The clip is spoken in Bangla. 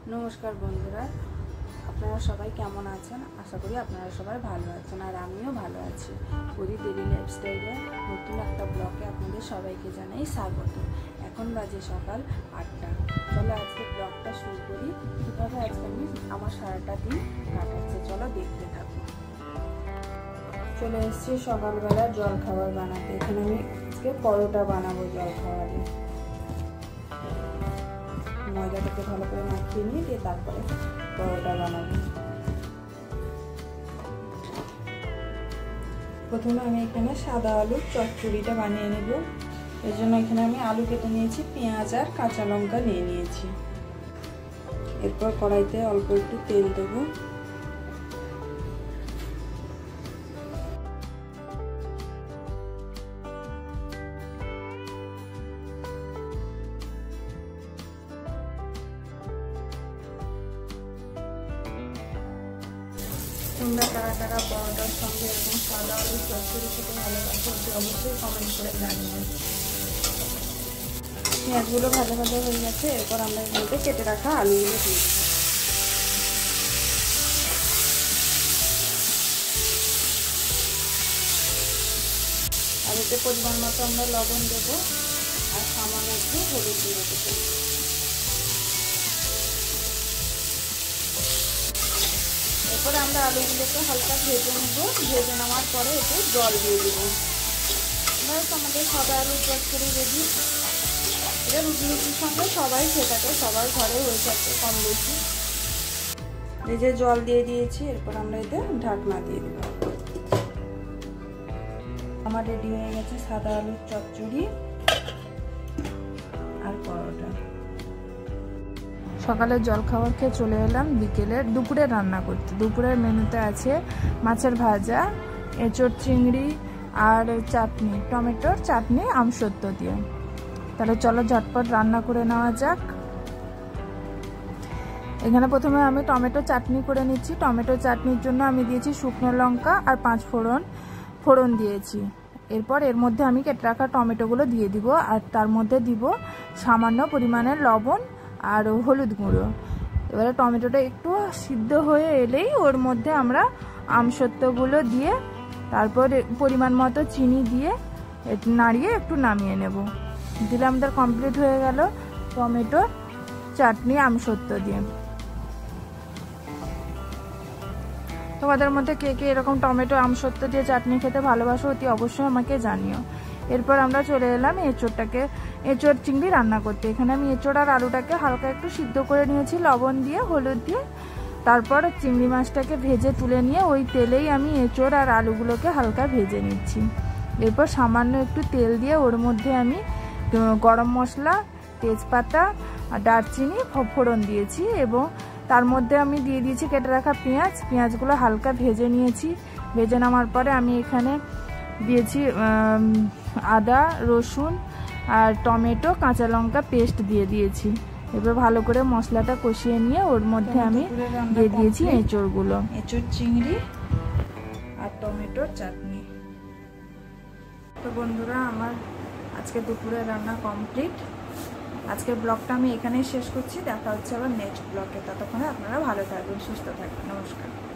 নমস্কার বন্ধুরা, আপনারা সবাই কেমন আছেন? আশা করি আপনারা সবাই ভালো আছেন, আর আমিও ভালো আছি। পুরী ডেলি লাইফস্টাইলে নতুন একটা ব্লগে আপনাদের সবাইকে জানাই স্বাগত। এখন বাজে সকাল 8টা। চলো আজকে ব্লগটা শুরু করি। কীভাবে আজকে আমি আমার সারাটা দিন কাটাচ্ছে, চলো দেখতে থাকো। চলে এসেছি সকালবেলা জল খাবার বানাতে। এখানে আমি আজকে পরোটা বানাবো জল খাবারে। ময়দাটাকে ভালো করে মাখিয়ে নিয়ে দিয়ে তারপরে পরোটা বানাবো। প্রথমে আমি এখানে সাদা আলুর চচ্চড়িটা বানিয়ে নেব। এর জন্য এখানে আমি আলু কেটে নিয়েছি, পেঁয়াজ আর কাঁচা লঙ্কা নিয়ে নিয়েছি। এরপর কড়াইতে অল্প একটু তেল দেবো। তোমরা কারা কারা পরোটার সঙ্গে এরকম সাদা আলু চচ্চড়ি খেতে ভালোবাসো, অবশ্যই কমেন্ট করে জানিও। পেঁয়াজগুলো ভালো ভালো হয়ে গেছে। এরপর আমরা এর মধ্যে কেটে রাখা আলুগুলো দিয়ে দেবো। আলুতে পরিমাণ মতো আমরা লবণ দেবো আর সামান্য একটু হলুদ দিয়ে দেবো। এরপরে আমরা আলুগুলোকে হালকা ভেজে নেব। ভেজে নেওয়ার পরে একটু জল দিয়ে দেবো। ব্যাস, আমাদের সাদা আলুর চচ্চড়ি রেডি। এটা রুটির সঙ্গে সবাই খেয়ে থাকে, সবার ঘরে হয়ে থাকে কম বেশি। এই যে জল দিয়ে দিয়েছি, এরপর আমরা এতে ঢাকনা দিয়ে দেবো। আমার রেডি হয়ে গেছে সাদা আলুর চচ্চড়ি আর পরোটা। সকালের জলখাবার খেয়ে চলে এলাম দুপুরে রান্না করতে। দুপুরের মেনুতে আছে মাছের ভাজা, এঁচোড় চিংড়ি আর চাটনি, টমেটোর চাটনি আমসত্ব দিয়ে। তাহলে চলো ঝটপট রান্না করে নেওয়া যাক। এখানে প্রথমে আমি টমেটো চাটনি করে নিচ্ছি। টমেটো চাটনির জন্য আমি দিয়েছি শুকনো লঙ্কা আর 5 ফোড়ন দিয়েছি। এরপর এর মধ্যে আমি কেটে রাখা টমেটোগুলো দিয়ে দিব, আর তার মধ্যে দিব সামান্য পরিমাণের লবণ আর হলুদ গুঁড়ো। এবারে টমেটোটা একটু সিদ্ধ হয়ে এলেই ওর মধ্যে আমরা আমসত্ত্বগুলো দিয়ে তারপর পরিমাণ মতো চিনি দিয়ে নাড়িয়ে একটু নামিয়ে নেব। দিলে আমাদের কমপ্লিট হয়ে গেল টমেটো চাটনি আমসত্ত্ব দিয়ে। তোমাদের মধ্যে কে কে এরকম টমেটো আমসত্ত্ব দিয়ে চাটনি খেতে ভালোবাসো অতি অবশ্যই আমাকে জানিও। এরপর আমরা চলে এলাম এঁচোড় চিংড়ি রান্না করতে। এখানে আমি এঁচোড় আর আলুটাকে হালকা একটু সিদ্ধ করে নিয়েছি লবণ দিয়ে, হলুদ দিয়ে। তারপর চিংড়ি মাছটাকে ভেজে তুলে নিয়ে ওই তেলেই আমি এঁচোড় আর আলুগুলোকে হালকা ভেজে নিচ্ছি। এরপর সামান্য একটু তেল দিয়ে ওর মধ্যে আমি গরম মশলা, তেজপাতা আর দারচিনি ফোড়ন দিয়েছি, এবং তার মধ্যে আমি দিয়ে দিয়েছি কেটে রাখা পেঁয়াজগুলো হালকা ভেজে নিয়েছি। ভেজে নেওয়ার পরে আমি এখানে দিয়েছি আদা, রসুন আর টমেটো, কাঁচা লঙ্কা পেস্ট দিয়ে দিয়েছি। এবার ভালো করে মশলাটা কষিয়ে নিয়ে ওর মধ্যে আমি দিয়ে দিয়েছি এঁচোড়গুলো, এঁচোড় চিংড়ি আর টমেটোর চাটনি। তো বন্ধুরা, আমার আজকে দুপুরে রান্না কমপ্লিট। আজকের ব্লগটা আমি এখানেই শেষ করছি। দেখা হচ্ছে আবার নেক্সট ব্লগে। ততক্ষণে আপনারা ভালো থাকবেন, সুস্থ থাকবেন। নমস্কার।